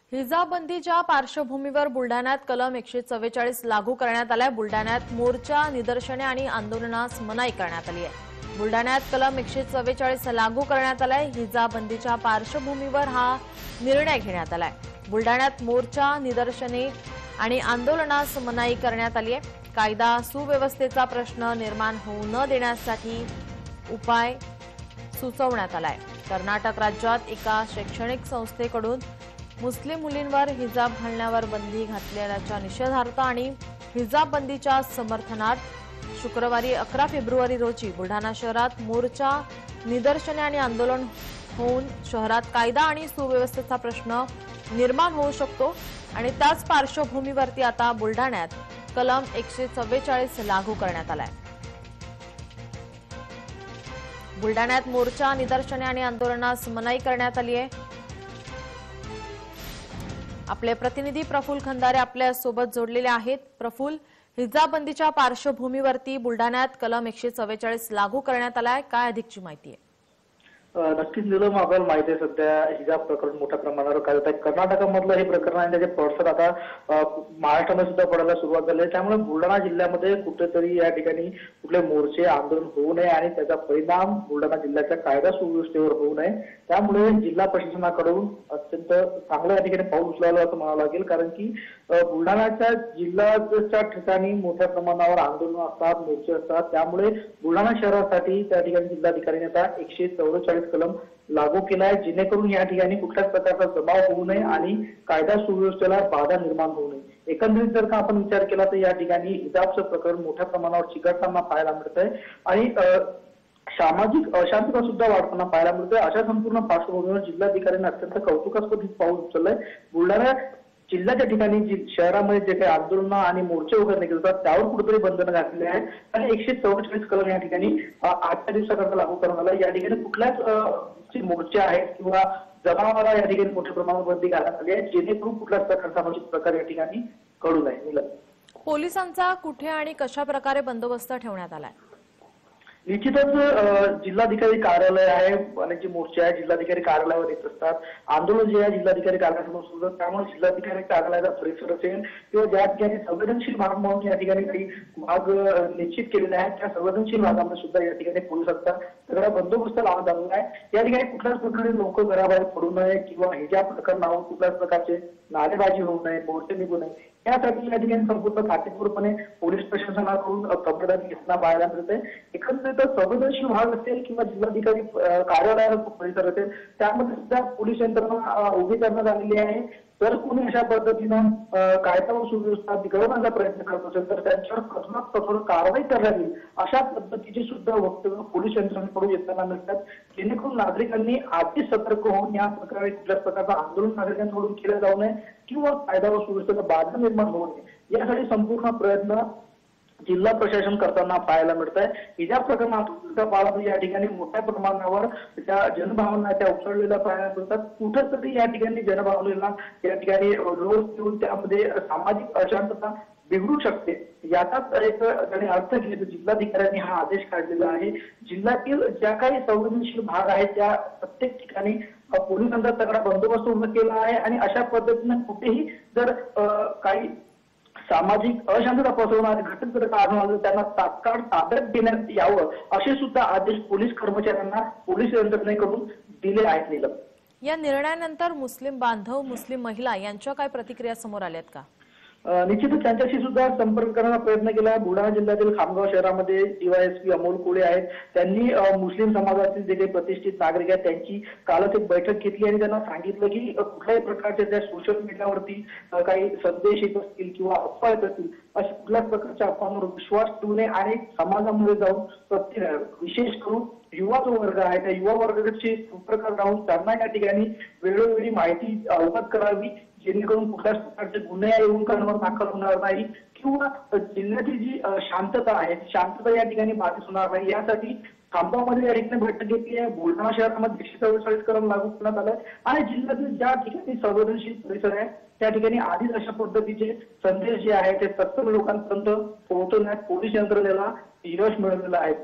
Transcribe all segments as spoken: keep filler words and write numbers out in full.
हिजाबबंदीच्या पार्श्वभूमीवर बुलढाण्यात कलम एकशे चव्वेचाळीस लागू करण्यात आलाय। बुलढाण्यात मोर्चा, निदर्शने आणि आंदोलनास मनाई करण्यात आली आहे। बुलढाण्यात कलम एकशे चव्वेचाळीस लागू करण्यात आलाय। हिजाबबंदीच्या पार्श्वभूमीवर हा निर्णय घेण्यात आलाय। बुलढाण्यात मोर्चा, निदर्शने आणि आंदोलनास मनाई करण्यात आली आहे। कायदा सुव्यवस्थेचा प्रश्न निर्माण होऊ न देण्यासाठी उपाय सुचवण्यात आलाय। कर्नाटक राज्यात एका शैक्षणिक संस्थेकडून मुस्लिम मुलींवर हिजाब घालण्यावर बंदी घातल्याच्या निषेधार्थ आणि हिजाब बंदीच्या समर्थनार्थ शुक्रवारी अकरा फेब्रुवारी रोजी बुलढाणा शहरात मोर्चा, निदर्शने आणि आंदोलन होऊन शहरात कायदा आणि सुव्यवस्थेचा प्रश्न निर्माण होऊ शकतो आणि त्याच पार्श्वभूमीवरती आता बुलढाण्यात कलम एकशे चव्वेचाळीस लागू करण्यात आलाय। बुलढाण्यात मोर्चा, निदर्शने आणि आंदोलनास मनाई करण्यात आली आहे। आपले प्रतिनिधी प्रफुल्ल खंदारे आपल्या सोबत जोडलेले आहेत। प्रफुल्ल, हिजाबबंदीच्या पार्श्वभूमीवरती बुलढाण्यात कलम एकशे चव्वेचाळीस लागू करण्यात आलाय, काय अधिकची माहिती आहे? नक्कीच निलम, आपल्याला माहिती आहे सध्या हिजाब प्रकरण मोठ्या प्रमाणावर काय कर्नाटकामधलं हे प्रकरण आहे, त्याचे पडसाद आता महाराष्ट्रामध्ये सुद्धा पडायला सुरुवात झाली आहे। त्यामुळे बुलढाणा जिल्ह्यामध्ये कुठेतरी या ठिकाणी कुठले मोर्चे, आंदोलन होऊ नये आणि त्याचा परिणाम बुलढाणा जिल्ह्याच्या कायदा सुव्यवस्थेवर होऊ नये, त्यामुळे जिल्हा प्रशासनाकडून अत्यंत चांगलं या ठिकाणी पाऊल उचलावं असं म्हणावं लागेल। कारण की बुलढाण्याच्या जिल्ह्याच्या ठिकाणी मोठ्या प्रमाणावर आंदोलन असतात, मोर्चे असतात, त्यामुळे बुलढाणा शहरासाठी त्या ठिकाणी जिल्हाधिकाऱ्यांनी आता एकशे चव्वेचाळीस कलम लागू केला आहे, जेणेकरून या ठिकाणी कुठल्याच प्रकारचा दबाव होऊ नये आणि कायदा सुव्यवस्थेला बाधा निर्माण होऊ नये। एकंदरीत जर का आपण विचार केला तर या ठिकाणी हिजाबचं प्रकरण मोठ्या प्रमाणावर चिघळताना पाहायला मिळत आहे आणि सामाजिक अशांतता सुद्धा वाढताना पाहायला मिळते। अशा संपूर्ण पार्श्वभूमीवर जिल्हाधिकाऱ्यांनी अत्यंत कौतुकास्पद पाऊल उचललंय। बुलढाणा जिल्ह्याच्या ठिकाणी जी शहरामध्ये जे काही आंदोलन आणि मोर्चे वगैरे निघत असतात त्यावर कुठेतरी बंधनं घातलेली आहेत आणि एकशे चव्वेचाळीस कलम या ठिकाणी आजच्या दिवसाकरता लागू करण्यात आला। या ठिकाणी कुठल्याच जे मोर्चे आहेत किंवा जमावाला या ठिकाणी मोठ्या प्रमाणावर बंदी घालण्यात आली आहे, जेणेकरून कुठल्याच प्रकारचा अनुचित प्रकार या ठिकाणी घडू नये। पोलिसांचा कुठे आणि कशा प्रकारे बंदोबस्त ठेवण्यात आलाय? निश्चितच जिल्हाधिकारी कार्यालय आहे, अनेक जे मोर्चे आहेत जिल्हाधिकारी कार्यालयावर येत असतात, आंदोलन जे आहे जिल्हाधिकारी कार्यालयासमोर सुरू असतात, त्यामुळे जिल्हाधिकारी कार्यालयाचा परिसर असेल किंवा ज्या ठिकाणी संवेदनशील भाग म्हणून या ठिकाणी काही भाग निश्चित केलेले आहेत त्या संवेदनशील भागामध्ये सुद्धा या ठिकाणी पोलिसांचा सगळा बंदोबस्त लावण्यात आलेला आहे। या ठिकाणी कुठल्याच प्रकारे लोक घराबाहेर पडू नये किंवा हिजाब प्रकरणावर कुठल्याच प्रकारचे नारेबाजी होऊ नये, मोर्चे निघू नये, यासाठी या ठिकाणी संपूर्ण काटेकोरपणे पोलीस प्रशासनाकडून खबरदारी घेताना पाहायला मिळते। एकंदरीत संवेदनशील भाग असेल किंवा जिल्हाधिकारी कार्यालयाचा परिसर असेल त्यामध्ये सुद्धा पोलीस यंत्रणा उभी करण्यात आलेली आहे। जर कोणी अशा पद्धतीनं कायदा व सुव्यवस्था बिघडवण्याचा प्रयत्न करत असेल तर त्यांच्यावर कठोरात कठोर कारवाई करण्यात येईल अशा पद्धतीचे सुद्धा वक्तव्य पोलीस यंत्रणेकडून येताना मिळतात, जेणेकरून नागरिकांनी आधीच सतर्क होऊन या प्रकारे कुठल्याच प्रकारचं आंदोलन नागरिकांकडून केलं जाऊ नये किंवा कायदा व सुव्यवस्थेचा बाधा निर्माण होऊ नये यासाठी संपूर्ण प्रयत्न जिल्हा प्रशासन करताना पाहायला मिळत आहे। हिजाब प्रकरणात या ठिकाणी मोठ्या प्रमाणावर त्या जनभावना त्या उसळलेल्या पाहायला मिळतात। कुठेतरी या ठिकाणी जनभावनेला या ठिकाणी रोज देऊन त्यामध्ये सामाजिक अशांतता बिघडू शकते, याचाच एक त्याने अर्थ घेत जिल्हाधिकाऱ्यांनी हा आदेश काढलेला आहे। जिल्ह्यातील ज्या काही संवेदनशील भाग आहेत त्या प्रत्येक ठिकाणी पोलिसांचा तगडा बंदोबस्त उभा केला आहे आणि अशा पद्धतीने कुठेही जर काही सामाजिक अशांतता पसरवणारे घटक जर आढळून आले त्यांना तात्काळ ताब्यात देण्यात यावं असे सुद्धा आदेश पोलीस कर्मचाऱ्यांना पोलीस यंत्रणेकडून दिले आहेत। नीलम, या निर्णयानंतर मुस्लिम बांधव, मुस्लिम महिला यांच्या काय प्रतिक्रिया समोर आल्यात का? निश्चितच त्यांच्याशी सुद्धा संपर्क करण्याचा प्रयत्न केला। बुलढाणा जिल्ह्यातील खामगाव शहरामध्ये डीवायएसपी अमोल कोळे आहेत, त्यांनी मुस्लिम समाजातील जे काही प्रतिष्ठित नागरिक आहेत त्यांची कालच एक बैठक घेतली आणि त्यांना सांगितलं की कुठल्याही प्रकारच्या त्या सोशल मीडियावरती काही संदेश येत असतील किंवा अफवा येत असतील अशा कुठल्याच प्रकारच्या अफवांवर विश्वास ठेवू नये आणि समाजामध्ये जाऊन प्रत्येक विशेष करून युवा जो वर्ग आहे त्या युवा वर्गाची संपर्कात राहून त्यांना या ठिकाणी वेळोवेळी माहिती अवगत करावी, जेणेकरून कुठल्याच प्रकारचे गुन्हे येऊन कानावर दाखल होणार नाही किंवा जिल्ह्याची जी शांतता आहे शांतता या ठिकाणी बाधित होणार नाही यासाठी खामगावमध्ये या ठिकाणी बैठक घेतली आहे। बुलढाणा शहरामध्ये एकशे चव्वेचाळीस कलम लागू करण्यात आलाय आणि जिल्ह्यातील ज्या ठिकाणी संवेदनशील परिसर आहे त्या ठिकाणी आधीच अशा पद्धतीचे संदेश जे आहेत ते तत्सम लोकांपर्यंत पोहोचवण्यात पोलीस यंत्रणेला यश मिळवलेलं आहे।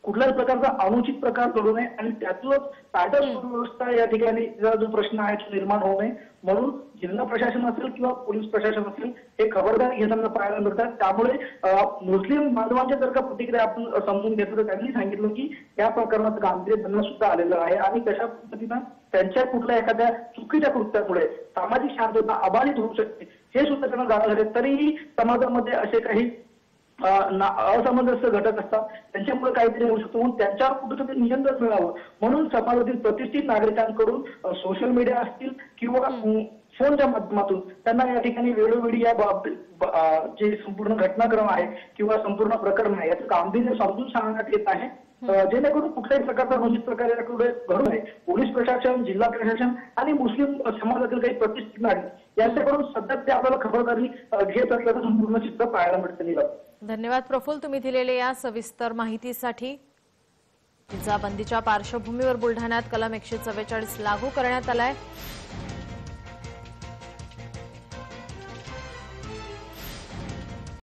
कुठल्याच प्रकारचा अनुचित प्रकार घडू नये आणि त्यातूनच कायदा सुव्यवस्था या ठिकाणी जो प्रश्न आहे तो निर्माण होऊ नये म्हणून जिल्हा प्रशासन असेल किंवा पोलीस प्रशासन असेल हे खबरदारी घेताना पाहायला मिळतात। त्यामुळे मुस्लिम बांधवांच्या जर का प्रतिक्रिया आपण समजून घेतलं तर त्यांनी सांगितलं की या प्रकरणात गांभीर्य त्यांना सुद्धा आलेलं आहे आणि कशा पद्धतीनं त्यांच्या कुठल्या एखाद्या चुकीच्या कृत्यामुळे सामाजिक शांतता अबाधित होऊ शकते हे सुद्धा त्यांना जाणवलं आहे। तरीही समाजामध्ये असे काही असमंजस्य घटक असतात त्यांच्यामुळे काहीतरी होऊ शकतो म्हणून त्यांच्यावर कुठेतरी नियंत्रण मिळावं म्हणून समाजातील प्रतिष्ठित नागरिकांकडून सोशल मीडिया असतील किंवा फोनच्या माध्यमातून त्यांना या ठिकाणी वेळोवेळी या जे संपूर्ण घटनाक्रम आहे किंवा संपूर्ण प्रकरण आहे याचं गांभीर्य समजून सांगण्यात येत आहे जेणेकरून कुठल्याही प्रकारचा अनुचित प्रकार याकडे घडू नये। पोलीस प्रशासन जिल्हा प्रशासन आणि मुस्लिम समाजातील काही प्रतिष्ठित नागरिक यांच्याकडून सध्या ते आपल्याला खबरदारी घेत असल्याचं संपूर्ण चित्र पाहायला मिळतं। नीलम, धन्यवाद प्रफुल्ल, तुम्ही दिलेल्या या सविस्तर माहितीसाठी। हिजाबंदीच्या पार्श्वभूमीवर बुलढाण्यात कलम एकशे चव्वेचाळीस लागू करण्यात आलाय।